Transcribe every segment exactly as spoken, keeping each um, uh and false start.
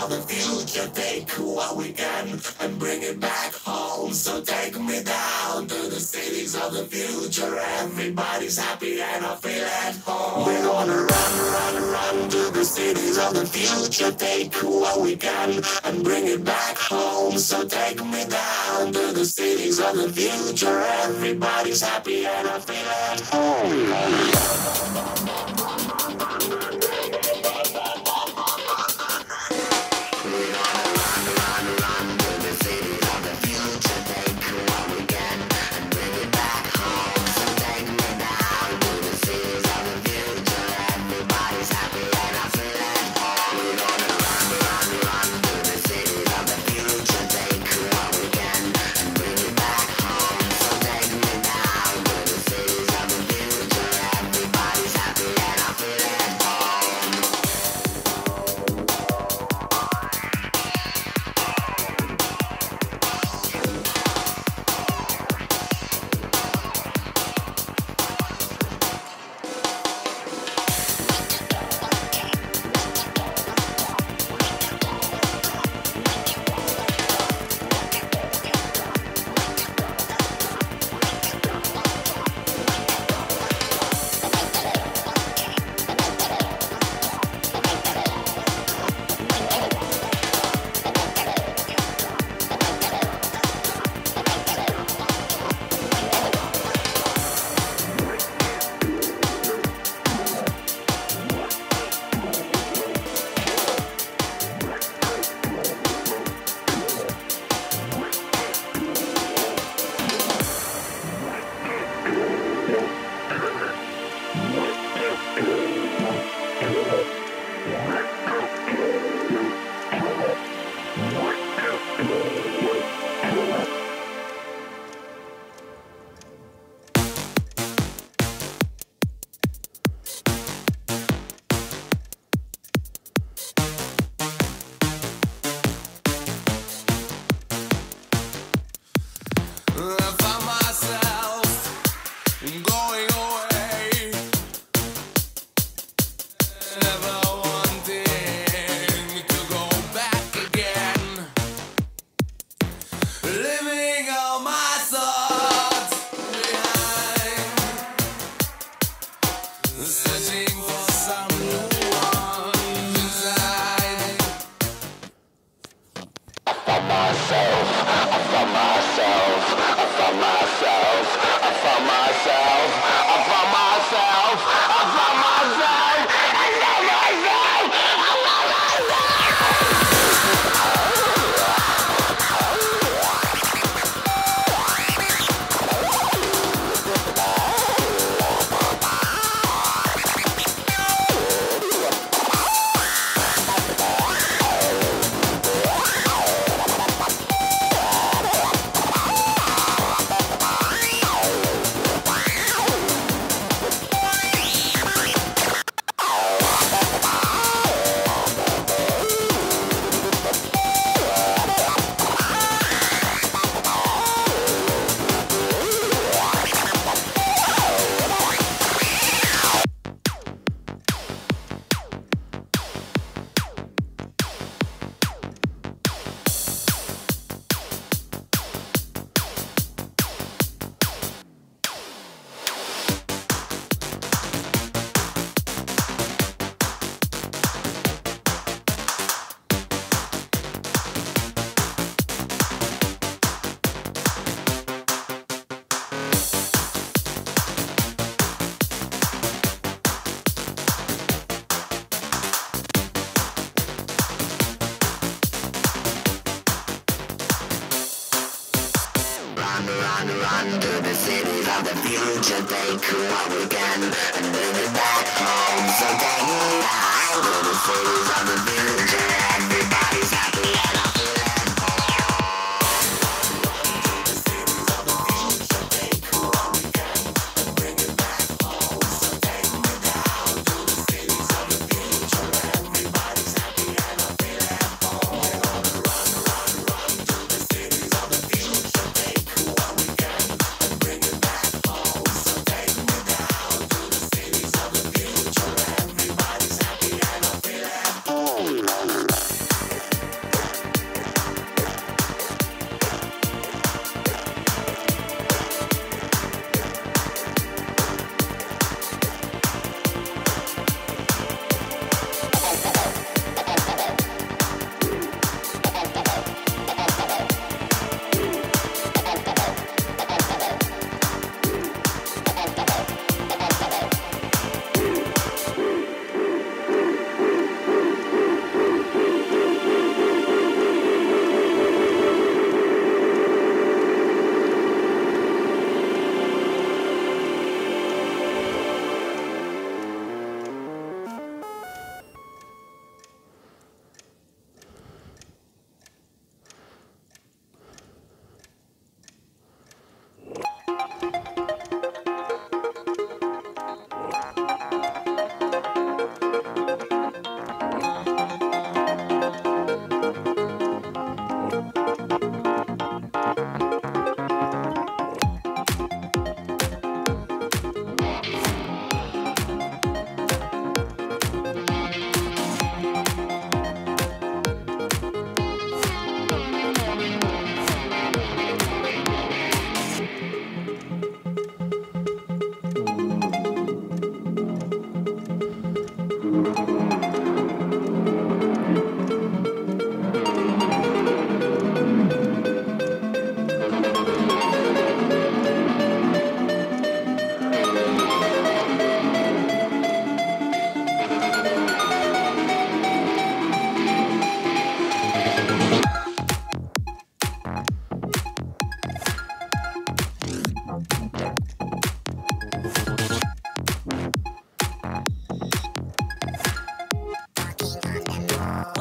of the future. Take what we can and bring it back home. So take me down to the cities of the future. Everybody's happy and I feel at home. We're gonna run, run, run to the cities of the future. Take what we can and bring it back home. So take me down to the cities of the future. Everybody's happy and I feel at home.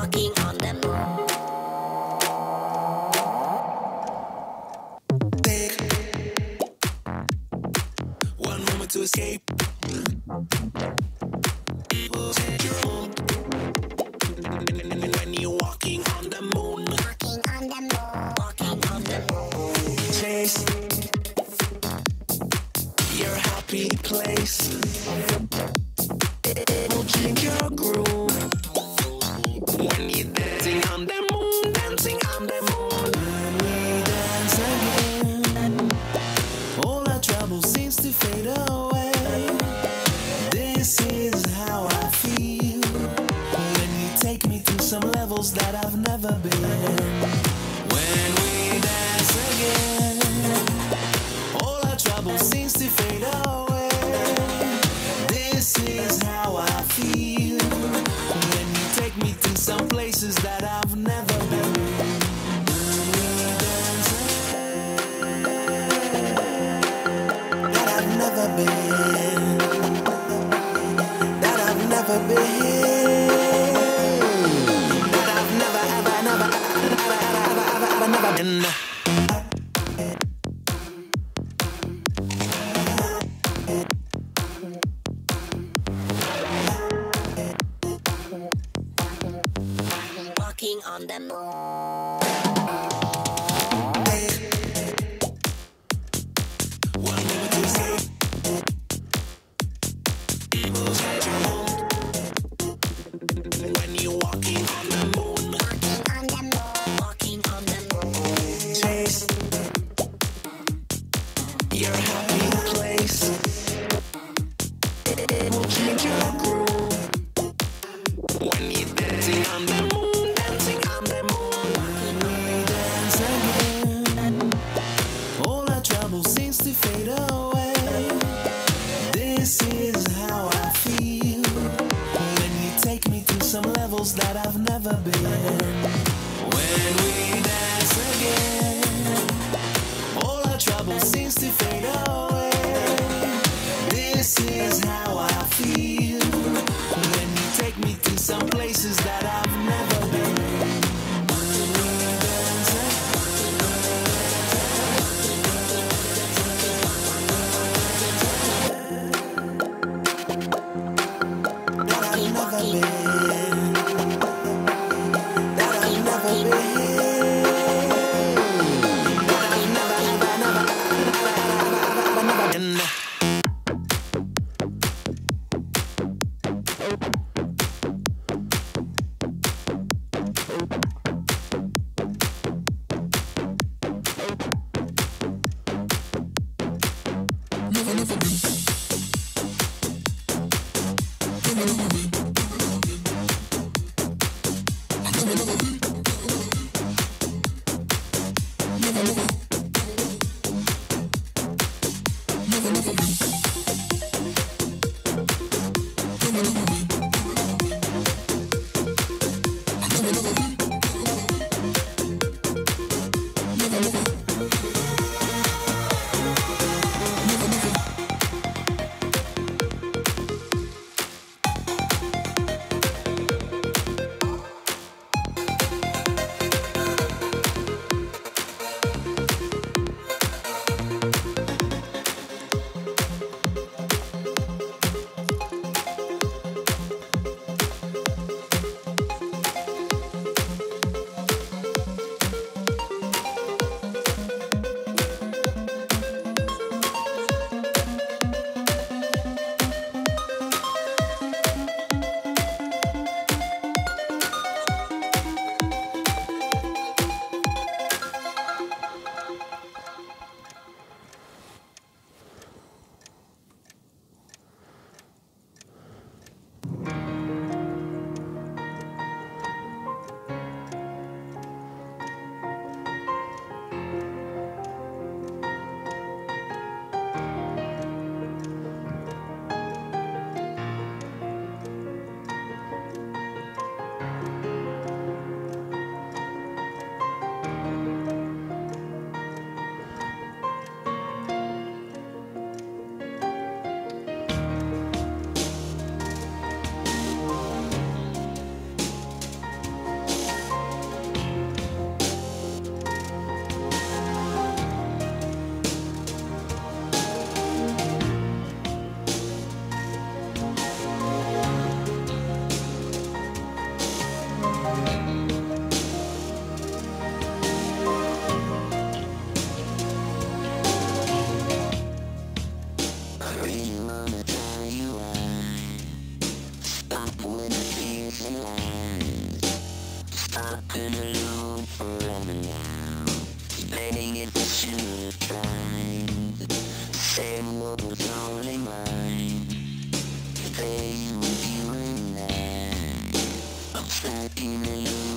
walking on the moon. Take one moment to escape. People take your home. When you're walking on the moon, walking on the moon, walking on the moon. Chase your happy place. It will change your groove. When you're dancing on the moon, dancing on the moon. When we dance again, all our trouble seems to fade away. This is how I feel. When you take me to some levels that I've never been. When we dance again, all our trouble seems to fade away. This is how I feel. When you take me to some places that I've never been. When we dance again, that I've never been. That I've never been. That I've never, ever, never, ever, ever, ever, ever, never been. Walking on the moon. One moment to escape. People take your home. When you're walking on the moon, walking on the moon, walking on the moon. Chase your happy place. It will change your groove. When you're dancing on the moon, dancing on the moon. When we dance again, all our trouble seems to fade away. This is how I feel. When you take me to some levels that I've never been. When we dance again, all our trouble seems to fade away. This is how I feel. When you take me to some places that I've never been. When we dance again, that I've never been. That I've never been. That I've never, never, never, never, never, never been. Stuck in a loop forever now, letting it to the time. Same world was only mine, playing with you and I. I'm stuck in a loop.